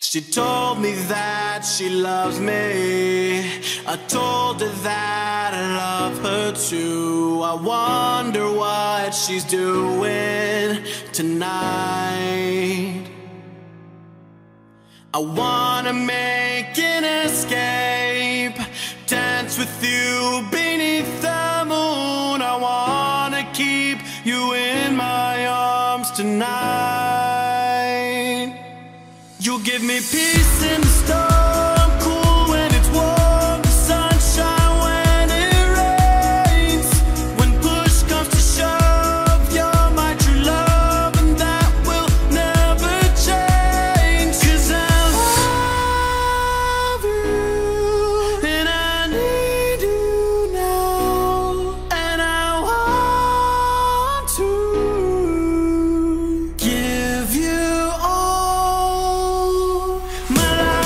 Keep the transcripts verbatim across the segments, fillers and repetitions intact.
She told me that she loves me. I told her that I love her too. I wonder what she's doing tonight. I wanna make an escape, dance with you beneath the moon. I wanna keep you in my arms tonight. You'll give me peace in the storm, cool when it's warm, the sunshine when it rains. When push comes to shove, you're my true love, and that will never change. 'Cause I love you, and I need you now, and I want to give you all my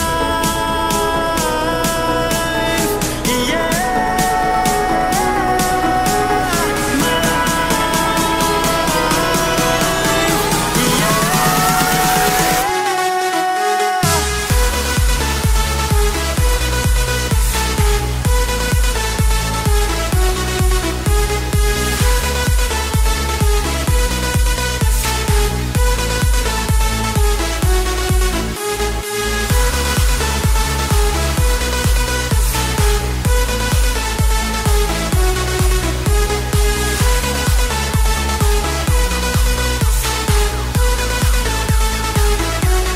life, yeah, my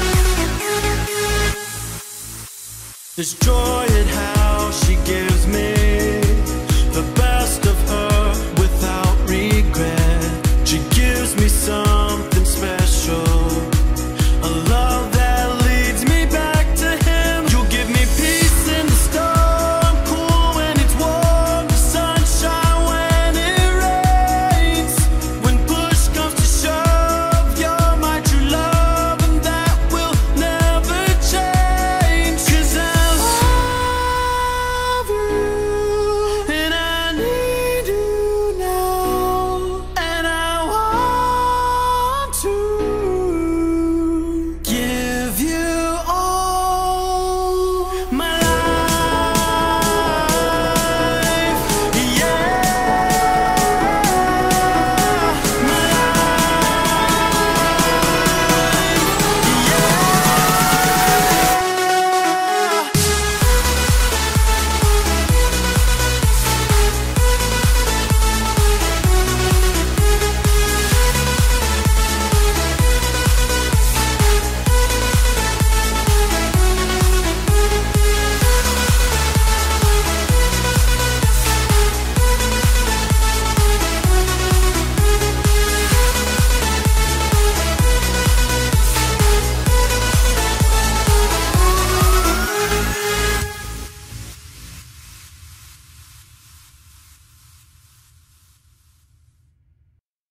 There's joy at how she gives me